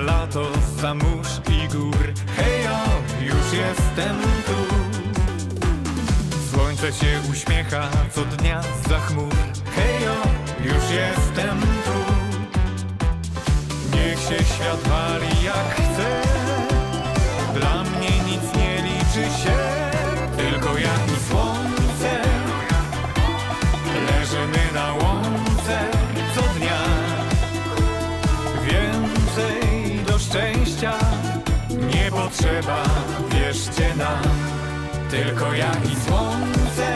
lato, za mórz i gór. Hejo, już jestem tu. Słońce się uśmiecha co dnia zza chmur. Hejo, już jestem tu. Niech się świat wali jak chce. Dla mnie nic nie liczy się, tylko ja i słońce. Leżymy na łące co dnia. Więcej do szczęścia nie potrzeba, wierzcie nam. Tylko ja i słońce.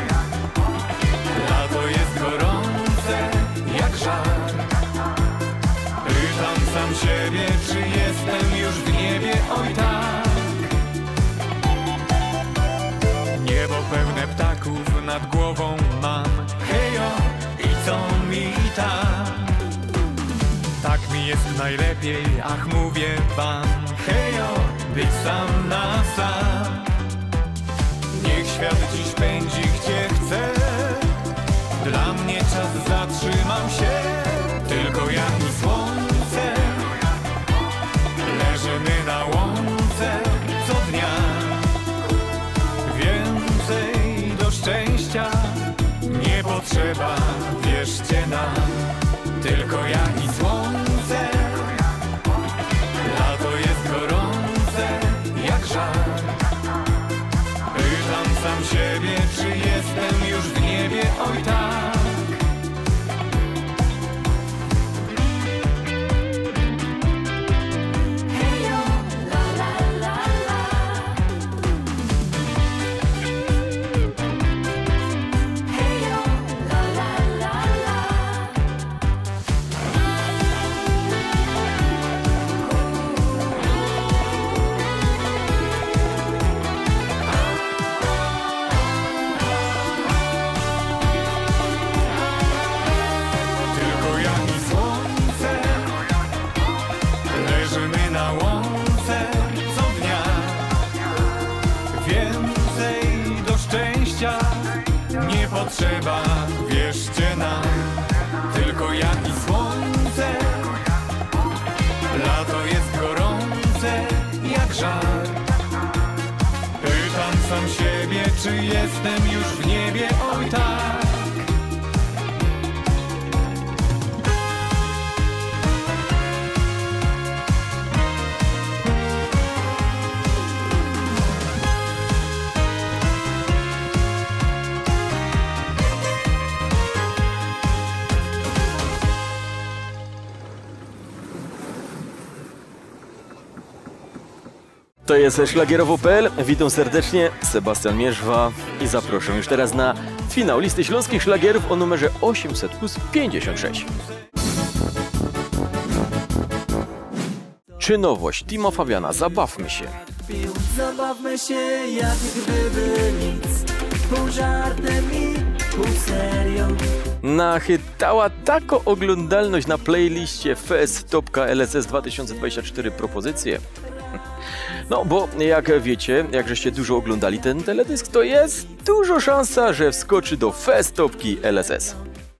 Lato jest gorące jak żar. Pytam sam siebie, czy jestem już w niebie, oj tak. Niebo pełne ptaków nad głową mam. Hejo, i co mi tak? Tak mi jest najlepiej, ach mówię wam. Hejo, być sam na sam. Niech świat dziś pędzi gdzie chce. Dla mnie czas zatrzymał się. Tylko ja i słońce. Leżymy na łące co dnia. Więcej do szczęścia nie potrzeba, wierzcie nam. Tylko ja i słońce. Lato jest gorące jak żar. Pytam sam siebie, czy jestem już w niebie, oj tak. Potrzeba, wierzcie nam, tylko ja i słońce. Lato jest gorące jak żar. Pytam sam siebie, czy jestem już w niebie, oj tak. To jest szlagierowo.pl. Witam serdecznie, Sebastian Mierzwa i zapraszam już teraz na finał listy śląskich szlagierów o numerze 800+56. Czy nowość Timo Fabiana Zabawmy się? Zabawmy się jak gdyby nic, pół żartem i pół serią. Nachytała taką oglądalność na playliście Fest.LSS 2024 propozycje. No bo jak wiecie, jak żeście dużo oglądali ten teledysk, to jest dużo szansa, że wskoczy do Festopki LSS.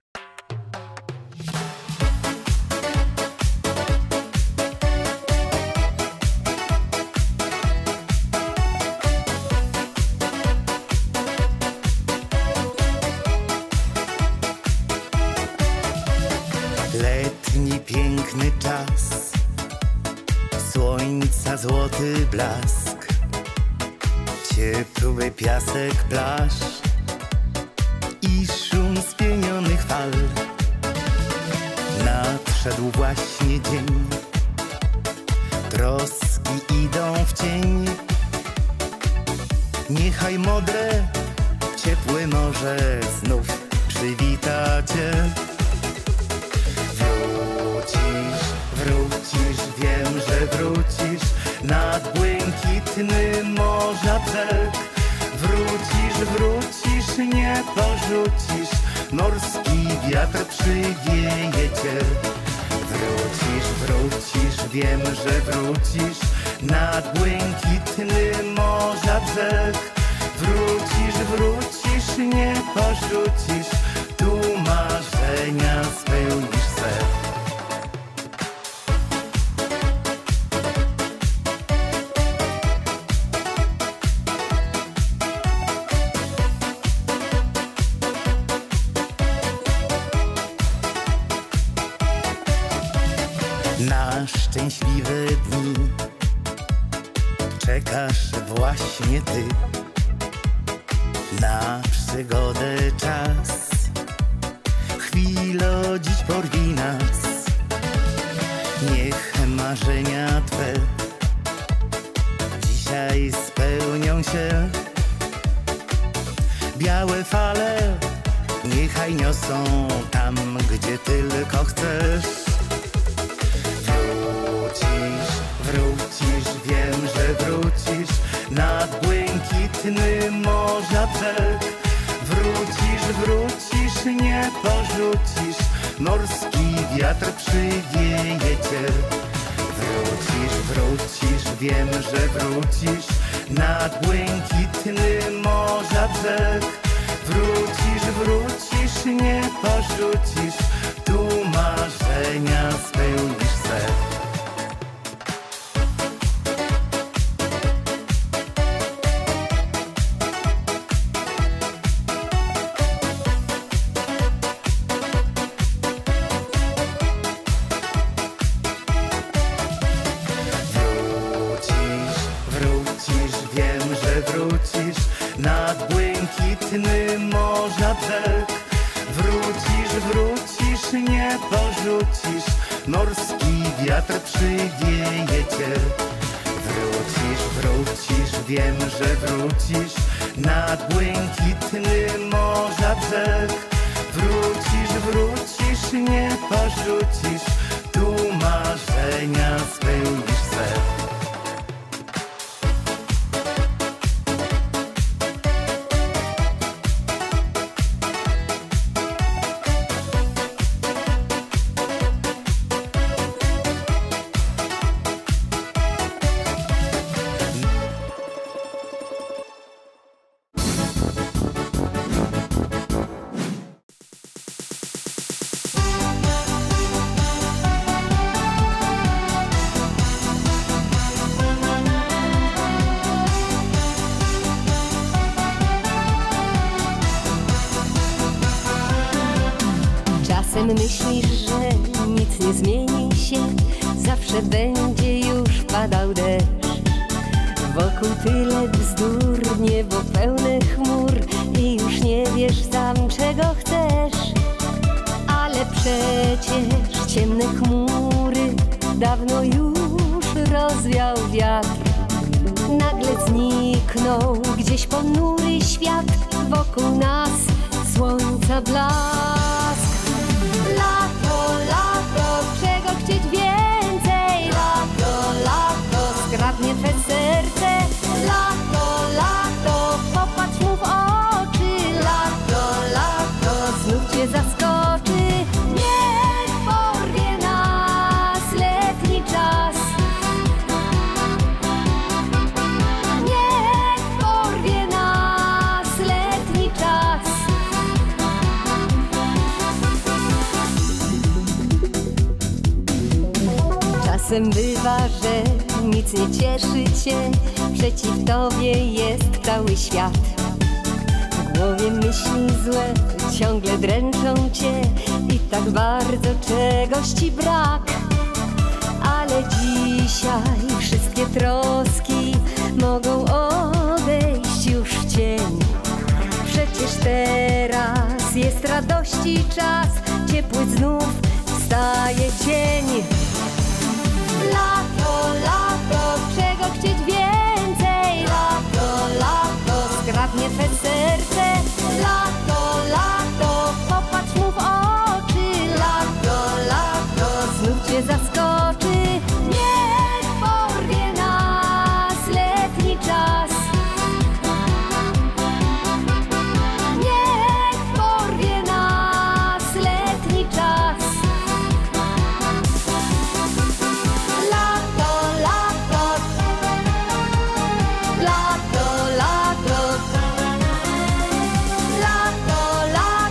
Letni piękny czas, słońca złoty blask, ciepły piasek plaż i szum spienionych fal. Nadszedł właśnie dzień, troski idą w cień. Niechaj modre, ciepłe morze znów przywita cię. Wrócisz, wiem, że wrócisz nad błękitny morza brzeg. Wrócisz, nie porzucisz, morski wiatr przywieje cię. Wrócisz, wiem, że wrócisz nad błękitny morza brzeg. Wrócisz, nie porzucisz, tu marzenia spełnisz se. na szczęśliwe dni. Czekasz właśnie ty na przygodę czas. Chwilo dziś porwij nas, niech marzenia twe dzisiaj spełnią się. Białe fale niechaj niosą tam, gdzie tylko chcesz. Wrócisz, wrócisz, wiem, że wrócisz nad błękitny morza brzeg. Wrócisz, wrócisz, nie porzucisz, morski wiatr przywieje cię. Wrócisz, wrócisz, wiem, że wrócisz nad błękitny morza brzeg. Wrócisz, wrócisz, nie porzucisz, tu marzenia spełnisz se. Nad błękitny morza brzeg. Wrócisz, wrócisz, nie porzucisz, morski wiatr przywieje cię. Wrócisz, wrócisz, wiem, że wrócisz nad błękitny morza brzeg. Wrócisz, wrócisz, nie porzucisz, tu marzenia spełnisz se. Czasem myślisz, że nic nie zmieni się, zawsze będzie już padał deszcz. Wokół tyle bzdur, niebo pełne chmur i już nie wiesz sam, czego chcesz. Ale przecież ciemne chmury dawno już rozwiał wiatr. Nagle zniknął gdzieś ponury świat, wokół nas słońca blask. Lato, lato, czego chcieć więcej? Lato, lato, skradnie twe serce. Lato, lato, popatrz mu w oczy. Lato, lato, znów cię zaskoczy. Niech porwie nas letni czas. Niech porwie nas letni czas. Czasem bywa, że nic nie cieszy cię, przeciw tobie jest cały świat. W głowie myśli złe ciągle dręczą cię i tak bardzo czegoś ci brak. Ale dzisiaj wszystkie troski mogą odejść już w cień. Przecież teraz jest radości czas, ciepły znów wstaje cień. Lato, lato, czego chcieć więcej? Lato, lato, skradnie twe serce. Lato, lato, popatrz mu w oczy. Lato, lato, znów cię zaskoczy. Niech porwie nas letni czas. Niech porwie nas letni czas. Lato, lato, lato, lato, lato,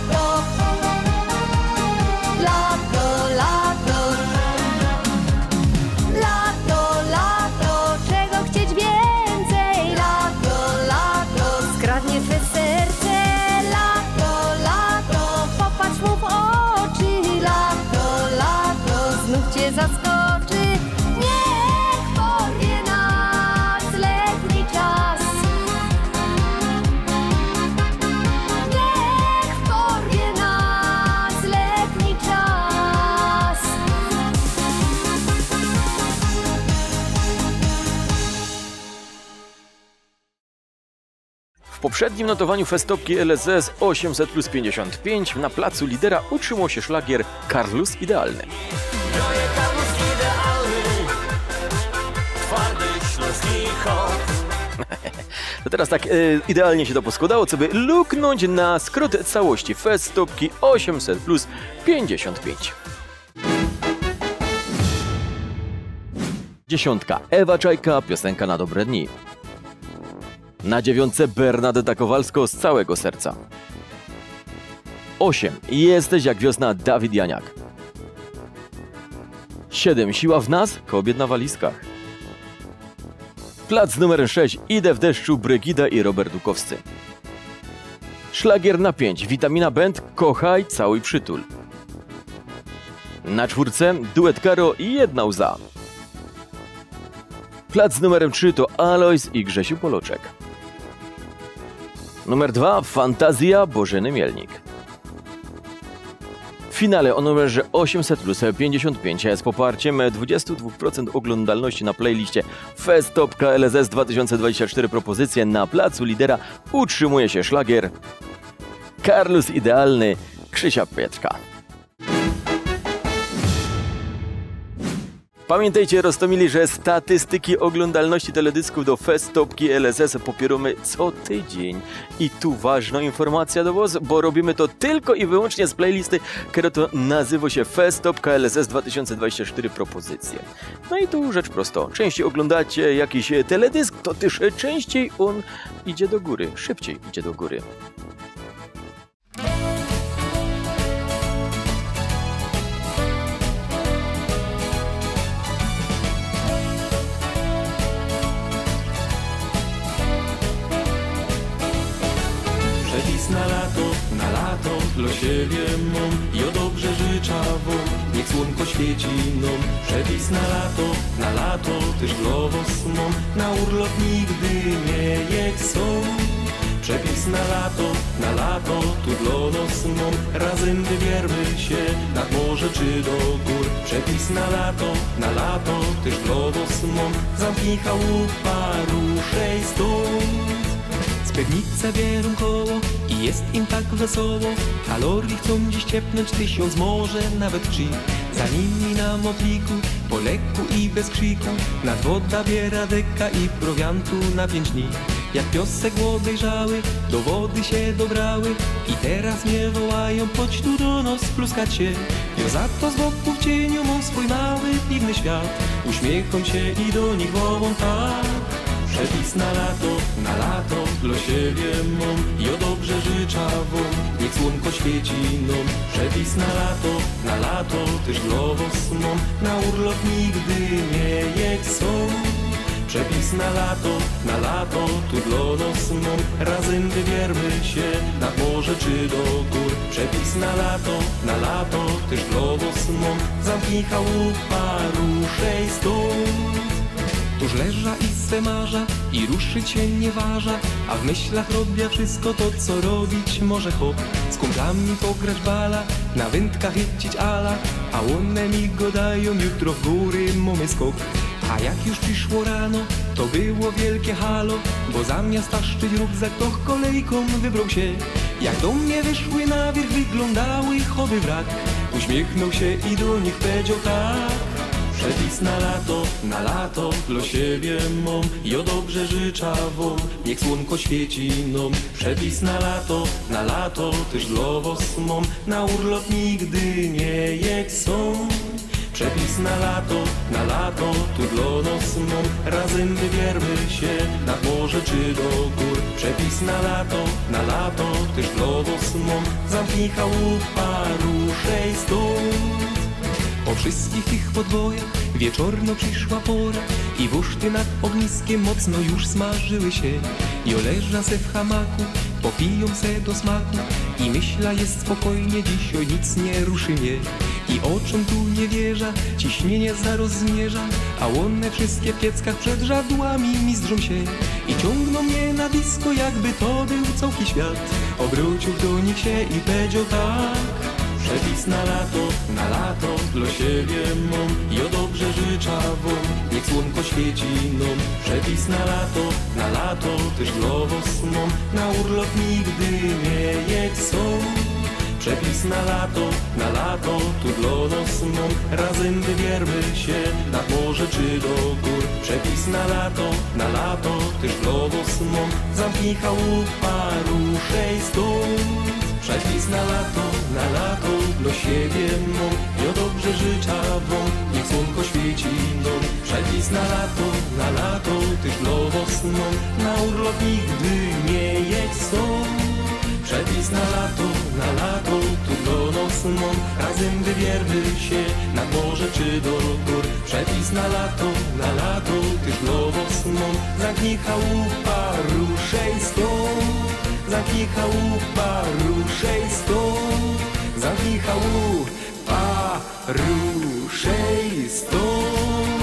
lato, lato, lato, lato, czego chcieć więcej? Lato, lato, skradnie twe serce. Lato, lato, popatrz mu w oczy. Lato, lato, znów cię zaskoczy. poprzednim notowaniu Festopki LSS 800 plus 55 na placu lidera utrzymał się szlagier Carlos Idealny. To teraz tak idealnie się to poskładało, co by luknąć na skrót całości Festopki 800 plus 55. 10. Ewa Czajka, piosenka na dobre dni. Na 9. Bernadetta Kowalsko, z całego serca. 8. Jesteś jak wiosna, Dawid Janiak. 7. Siła w nas, kobiet na walizkach. Plac numer 6. Idę w deszczu, Brygida i Robert Dukowscy. Szlagier na 5. Witamina Band, kochaj, całuj, przytul. Na 4. duet Karo i Jedna łza. Plac numerem 3 to Alois i Grzesiu Poloczek. Numer 2 Fantazja Bożeny Mielnik. W finale o numerze 800 plus 55 z poparciem 22% oglądalności na playliście Festopka LSS 2024 propozycje na placu lidera utrzymuje się szlagier Carlos Idealny Krzysia Pietrzka. Pamiętajcie, Rostomili, że statystyki oglądalności teledysków do Festopki LSS popieramy co tydzień. I tu ważna informacja do was, bo robimy to tylko i wyłącznie z playlisty, która to nazywa się Festopka LSS 2024 propozycje. No i tu rzecz prosto. Częściej oglądacie jakiś teledysk, to też częściej on idzie do góry, szybciej idzie do góry. Na lato, dla siebie mom, jo dobrze życzę wam, niech słonko świeci nam. Przepis na lato, też dla was mom, na urlop nigdy nie jak są. Przepis na lato, tu dla nas mom, razem wybiermy się nad morze czy do gór. Przepis na lato, też dla was mom, zamknij chałupa, ruszej stąd. Spewnice bierą koło i jest im tak wesoło. Kalorii chcą dziś ciepnąć 1000, może nawet 3. Za nimi na mopliku, po lekku i bez krzyku, nadwoda biera deka i prowiantu na 5 dni. Jak piosek odejrzały, do wody się dobrały i teraz mnie wołają, chodź tu do nas pluskać się. Ja za to z boku w cieniu mam swój mały, piwny świat. Uśmiecham się i do nich wołam tak. Przepis na lato, dla siebie mam, jo dobrze życzę wam, niech słonko świeci nam. Przepis na lato, też dla was mam, na urlop nigdy nie jak są. Przepis na lato, tu dla nas mam, razem wybiermy się nad morze czy do gór. Przepis na lato, też dla was mam, zamknij chałupa, ruszej stąd. Tuż leża i se marza i ruszyć się nie waża, a w myślach robię wszystko to, co robić może hop. Z kumplami pograć bala, na wędkach chycić ala, a one mi go dają, jutro w góry mamy skok. A jak już przyszło rano, to było wielkie halo, bo zamiast taszczyć rukzak, to kolejką wybrał się. Jak do mnie wyszły na wierzch, wyglądały chowy wrak. Uśmiechnął się i do nich powiedział tak. Przepis na lato, dla siebie mam, jo dobrze życzę wam, niech słonko świeci nam. Przepis na lato, też dla was mam, na urlop nigdy nie jak są. Przepis na lato, tu dla nas mam, razem wybiermy się nad morze czy do gór. Przepis na lato, też dla was mam, zamknij chałupa, ruszej stąd. Po wszystkich tych podbojach wieczorno przyszła pora i wuszty nad ogniskiem mocno już smażyły się. Jo leża se w hamaku, popiją se do smaku i myśla jest spokojnie, dzisiaj nic nie ruszy mnie. I oczom tu nie wierza, ciśnienie zaraz zmierza, a one wszystkie w pieckach przed żadłami mizdrzą się i ciągną mnie na disco, jakby to był całki świat. Obrócił do nich się i powiedział tak. Przepis na lato, dla siebie mam, jo dobrze życzę wam, niech słonko świeci nam. Przepis na lato też glowo sną, na urlop nigdy nie jedź są. Przepis na lato, tu dla nas mą. Razem wybiermy się nad morze czy do gór. Przepis na lato, też dla nas mą. Zamknij chałupa, ruszej stąd. Przepis na lato, dla siebie mą. Ja dobrze życzę wam, niech słonko świeci nam. Przepis na lato, też dla was mą. Na urlop nigdy nie jedź stąd. Przepis na lato, tu do nas mą. Razem wybiermy się nad morze czy do gór. Przepis na lato, też dla was mą. Zamknij chałupa, ruszej stąd. Zamknij chałupa, ruszej stąd. Zamknij chałupa, ruszej stąd.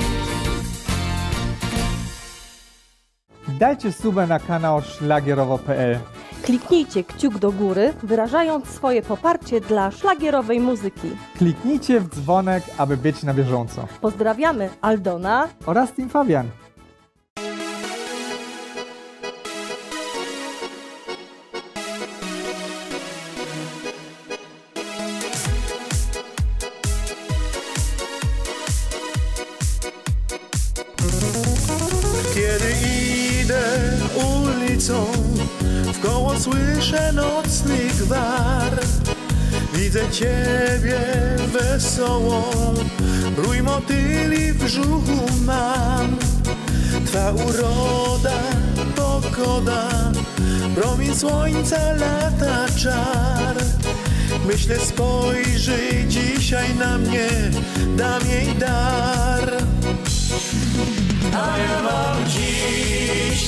Dajcie suba na kanał szlagierowo.pl. Kliknijcie kciuk do góry, wyrażając swoje poparcie dla szlagierowej muzyki. Kliknijcie w dzwonek, aby być na bieżąco. Pozdrawiamy Aldona Oraz Team Fabian. Kiedy idę ulicą, wkoło słyszę nocny gwar. Widzę ciebie wesołą, rój motyli w brzuchu mam. Twa uroda, pogoda, promień słońca, lata czar. Myślę, spojrzyj dzisiaj na mnie, dam jej dar. A ja mam dziś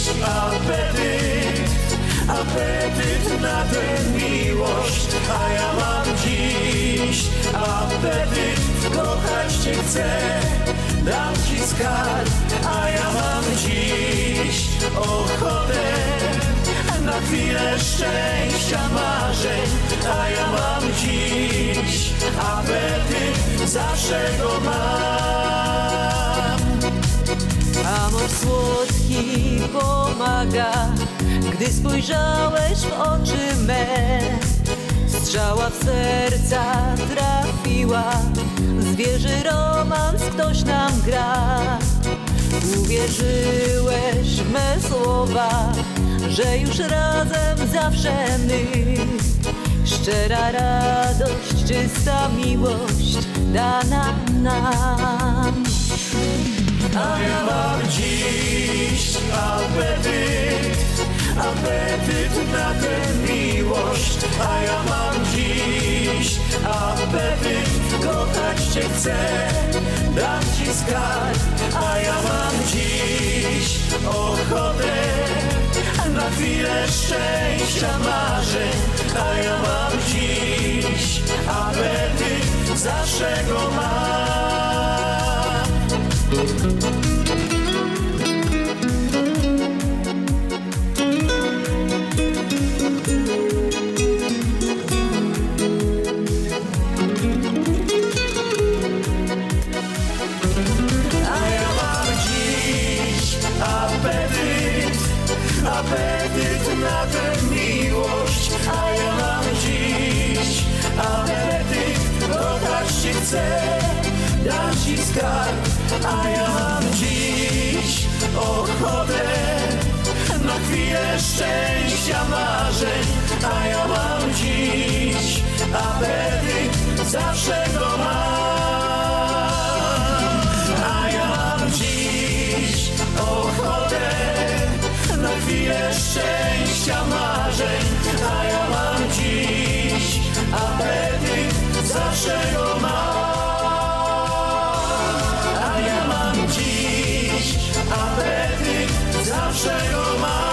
apetyt na tę miłość. A ja mam dziś apetyt, kochać cię chcę, dam ci skarb. A ja mam dziś ochotę na chwilę szczęścia, marzeń. A ja mam dziś apetyt, zawsze go mam. Amor słodki pomaga, gdy spojrzałeś w oczy me. Strzała w serca trafiła, zwierzy romans ktoś nam gra. Uwierzyłeś w me słowa, że już razem zawsze my. Szczera radość, czysta miłość dana nam. A ja mam dziś apetyt na tę miłość. A ja mam dziś apetyt, kochać cię chcę, dam ci skarb. A ja mam dziś ochotę na chwilę szczęścia, marzeń. A ja mam dziś apetyt, zawsze go mam. Apetyt na tę miłość. A ja mam dziś apetyt, kochać cię chcę, dam ci skarb. A ja mam dziś ochotę na chwilę szczęścia, marzeń. A ja mam dziś apetyt, zawsze go mam. A ja mam dziś ochotę na chwilę szczęścia, marzeń. A ja mam dziś apetyt, zawsze go mam. A ja mam dziś apetyt, zawsze go mam.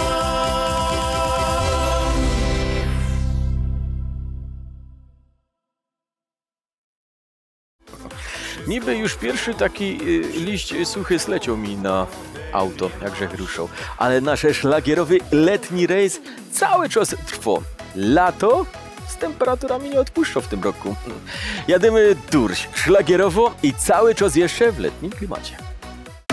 Niby już pierwszy taki liść suchy zleciał mi na auto, jak grzech ruszał. Ale nasz szlagierowy letni rejs cały czas trwa. Lato z temperaturami nie odpuszcza w tym roku. Jadymy durś szlagierowo i cały czas jeszcze w letnim klimacie.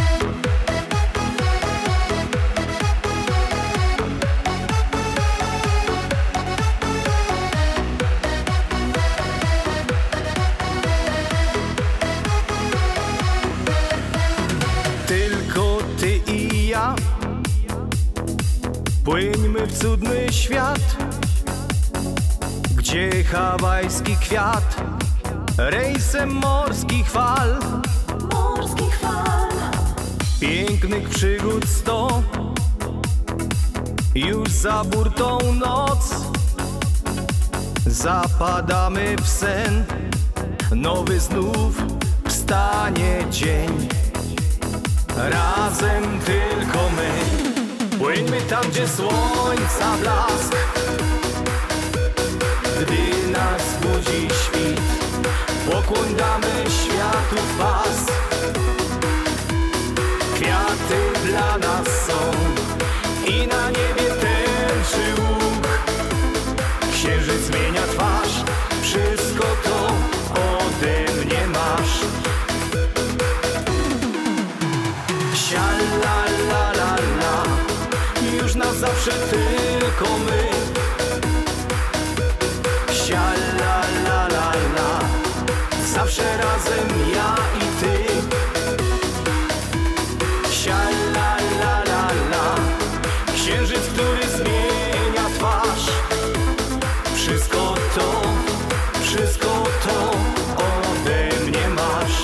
w cudny świat, gdzie hawajski kwiat rejsem morskich fal, pięknych przygód 100, już za burtą noc. Zapadamy w sen, nowy znów wstanie dzień. Razem tylko my, płyńmy tam, gdzie słońca blask. Gdy nas budzi świt, pokłoń damy światu w pas. Kwiaty dla nas są i na niebie tęczy łuk. Księżyc zmienia twarz, wszystko to ode mnie masz. Sia la la la, już na zawsze tylko my. Sia la la la, zawsze razem ja i ty. Sia la la, księżyc, który zmienia twarz. Wszystko to ode mnie masz.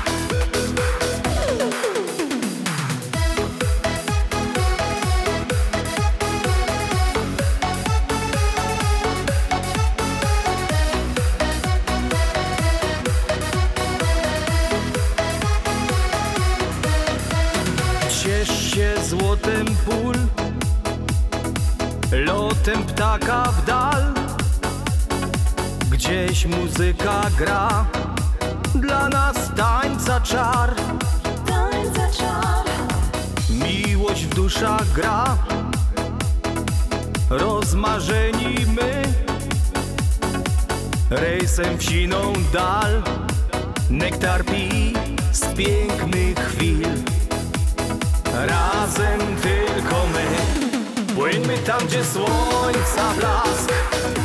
Ciesz się złotem pól, lotem ptaka w dal. Gdzieś muzyka gra, dla nas tańca czar. Miłość w duszach gra, rozmarzeni my. Rejsem w siną dal, nektar pij z pięknych chwil. Razem tylko my, płyńmy tam, gdzie słońca blask.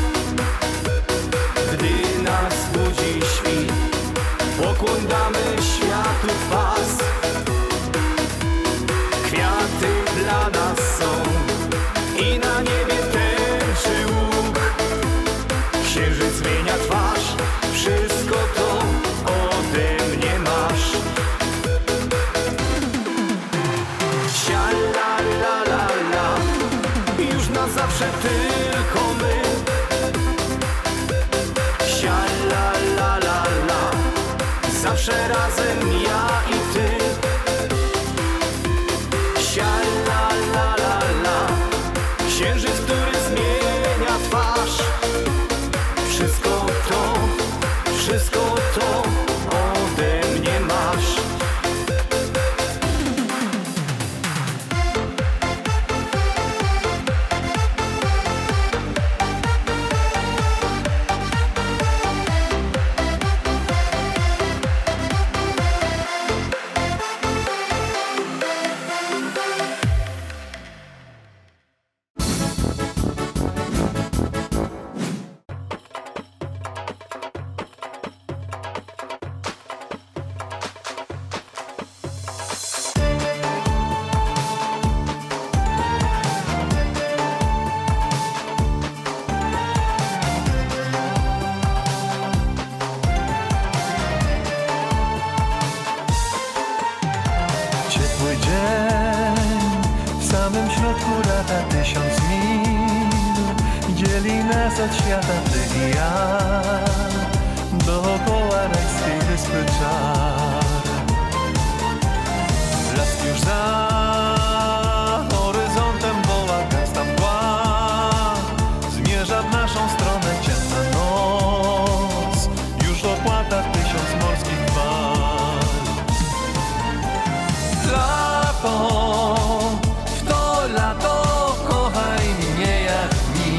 Gdy nas budzi świt, pokłoń damy światu w pas. Kwiaty dla nas są i na niebie tęczy łuk. Księżyc zmienia twarz, wszystko to ode mnie masz. Sia la la, już na zawsze tylko my. Sia la la, zawsze razem ja i ty. Sia la la, księżyc, który zmienia twarz. Wszystko to ode mnie masz. Od świata ty i ja, dookoła rajskiej wyspy czar. Blask już za horyzontem, woła gęsta mgła. Zmierza w naszą stronę ciemna noc, już opłata 1000 morskich fal. Lato, w to lato kochaj mnie jak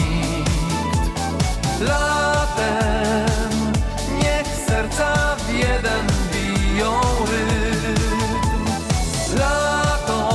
latem, niech serca w jeden biją rytm. Lato,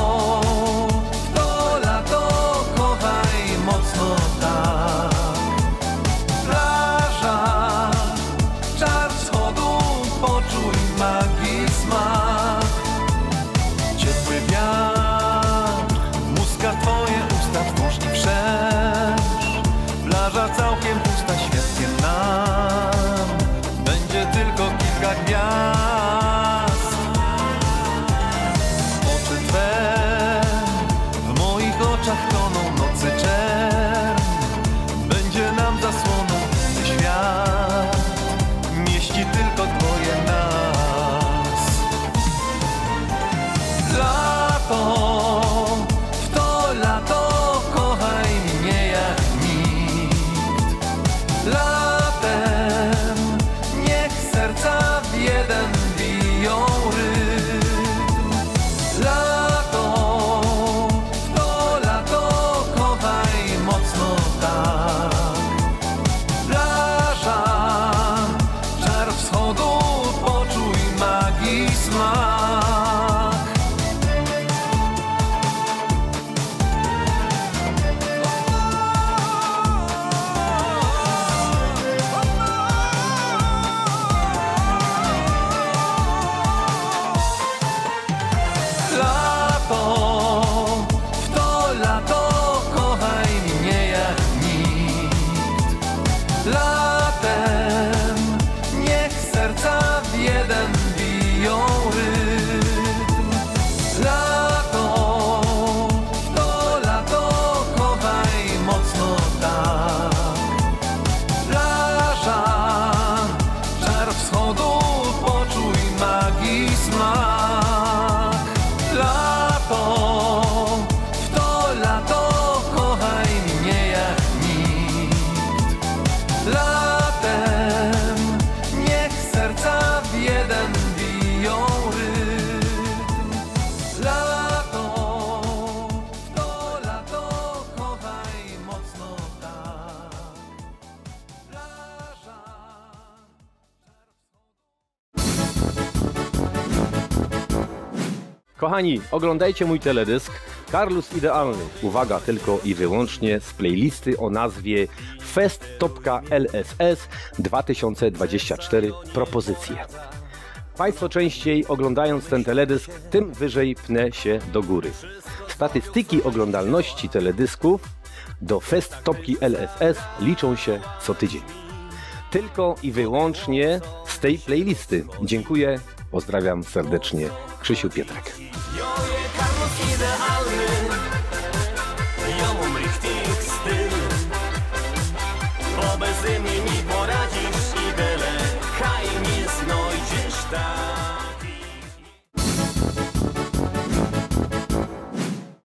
Kochani, oglądajcie mój teledysk Karlus Idealny. Uwaga, tylko i wyłącznie z playlisty o nazwie fest.lss 2024 propozycje. Państwo częściej oglądając ten teledysk, tym wyżej pnę się do góry. Statystyki oglądalności teledysków do fest.lss liczą się co tydzień. Tylko i wyłącznie z tej playlisty. Dziękuję, pozdrawiam serdecznie. Krzysiu Pietrek.